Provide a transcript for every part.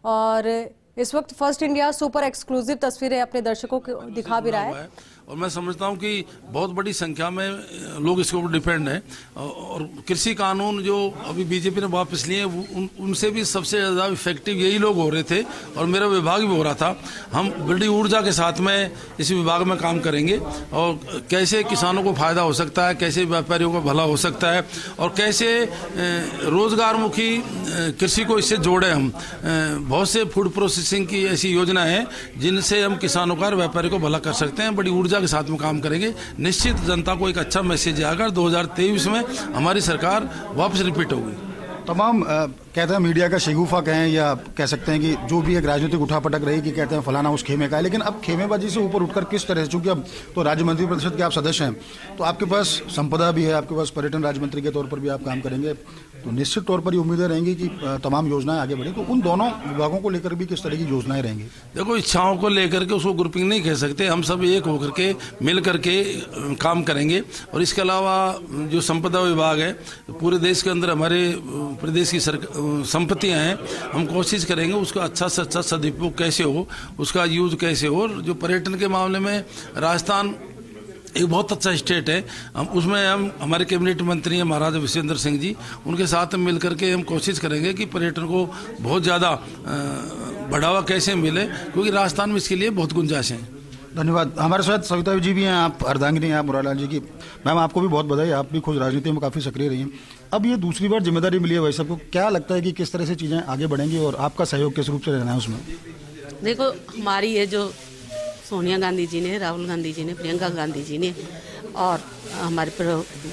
और इस वक्त फर्स्ट इंडिया सुपर एक्सक्लूसिव तस्वीरें अपने दर्शकों को दिखा भी रहा है और मैं समझता हूं कि बहुत बड़ी संख्या में लोग इसके ऊपर डिपेंड हैं। और कृषि कानून जो अभी बीजेपी ने वापस लिए उनसे भी सबसे ज़्यादा इफेक्टिव यही लोग हो रहे थे और मेरा विभाग भी हो रहा था। हम बड़ी ऊर्जा के साथ में इस विभाग में काम करेंगे और कैसे किसानों को फायदा हो सकता है, कैसे व्यापारियों को भला हो सकता है और कैसे रोजगारमुखी कृषि को इससे जोड़े। हम बहुत से फूड प्रोसेसिंग की ऐसी योजना है जिनसे हम किसानों का और व्यापारियों को भला कर सकते हैं। बड़ी ऊर्जा के साथ में काम करेंगे। निश्चित जनता को एक अच्छा मैसेज आएगा। 2023 में हमारी सरकार वापस रिपीट होगी। तमाम कहते हैं मीडिया का शगुफा कहें या कह सकते हैं कि जो भी एक राजनीतिक उठापटक रही कि कहते हैं फलाना उस खेमे का है, लेकिन अब खेमेबाजी से ऊपर उठकर किस तरह से, चूंकि अब तो राज्य मंत्री परिषद के आप सदस्य हैं, तो आपके पास संपदा भी है, आपके पास पर्यटन राज्य मंत्री के तौर पर भी आप काम करेंगे, तो निश्चित तौर पर ये उम्मीदें रहेंगी कि तमाम योजनाएं आगे बढ़ी। तो उन दोनों विभागों को लेकर भी किस तरह की योजनाएं रहेंगी? देखो, इच्छाओं को लेकर के उसको ग्रुपिंग नहीं कह सकते। हम सब एक होकर के मिल करके काम करेंगे। और इसके अलावा जो संपदा विभाग है, पूरे देश के अंदर हमारे प्रदेश की संपत्तियां हैं, हम कोशिश करेंगे उसका अच्छा से अच्छा सदुपयोग कैसे हो, उसका यूज कैसे हो। जो पर्यटन के मामले में राजस्थान एक बहुत अच्छा स्टेट है, हम उसमें हमारे कैबिनेट मंत्री हैं महाराजा विश्वेंद्र सिंह जी, उनके साथ मिल करके हम कोशिश करेंगे कि पर्यटन को बहुत ज़्यादा बढ़ावा कैसे मिले, क्योंकि राजस्थान में इसके लिए बहुत गुंजाइश है। धन्यवाद। हमारे साथ सविता जी भी हैं, आप अर्धांगिनी हैं, आप मुरारलाल जी की। मैम, आपको भी बहुत बधाई, आप भी खुद राजनीति में काफ़ी सक्रिय रही हैं। अब ये दूसरी बार जिम्मेदारी मिली है, वैसे आपको क्या लगता है कि किस तरह से चीज़ें आगे बढ़ेंगी और आपका सहयोग किस रूप से रहना है उसमें? देखो, हमारी ये जो सोनिया गांधी जी ने, राहुल गांधी जी ने, प्रियंका गांधी जी ने और हमारे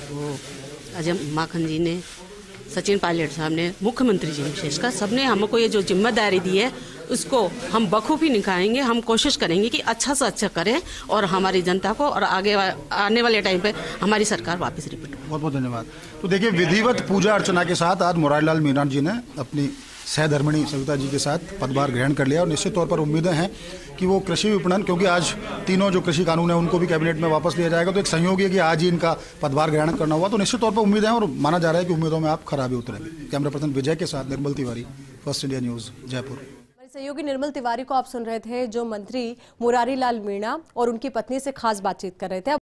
अजय माखन जी ने, सचिन पायलट साहब ने, मुख्यमंत्री जी ने विशेषकर, सबने हमको ये जो जिम्मेदारी दी है उसको हम बखूबी निभाएंगे। हम कोशिश करेंगे कि अच्छा से अच्छा करें और हमारी जनता को और आगे आने वाले टाइम पे हमारी सरकार वापस रिपीट हो। बहुत बहुत धन्यवाद। तो देखिए, विधिवत पूजा अर्चना के साथ आज मुरारीलाल मीणा जी ने अपनी सहधर्मिणी सविता जी के साथ पदभार ग्रहण कर लिया और निश्चित तौर पर उम्मीदें हैं कि वो कृषि विपणन, क्योंकि आज तीनों जो कृषि कानून है उनको भी कैबिनेट में वापस लिया जाएगा, तो एक संयोग है कि आज ही इनका पदभार ग्रहण करना हुआ, तो निश्चित तौर पर उम्मीदें हैं और माना जा रहा है कि उम्मीदों में आप खरा भी उतरेंगे। कैमरा पर्सन विजय के साथ Nirmal Tiwari, first India news, Jaipur. सहयोगी निर्मल तिवारी को आप सुन रहे थे, जो मंत्री मुरारीलाल मीणा और उनकी पत्नी से खास बातचीत कर रहे थे।